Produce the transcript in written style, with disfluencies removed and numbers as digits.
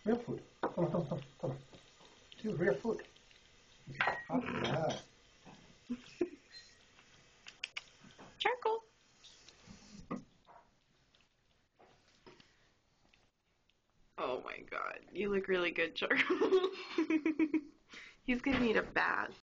Real food. Come on, come on, come on, come on. Do real food. Yeah. Charcoal. Oh my god, you look really good, Charcoal. He's gonna need a bath.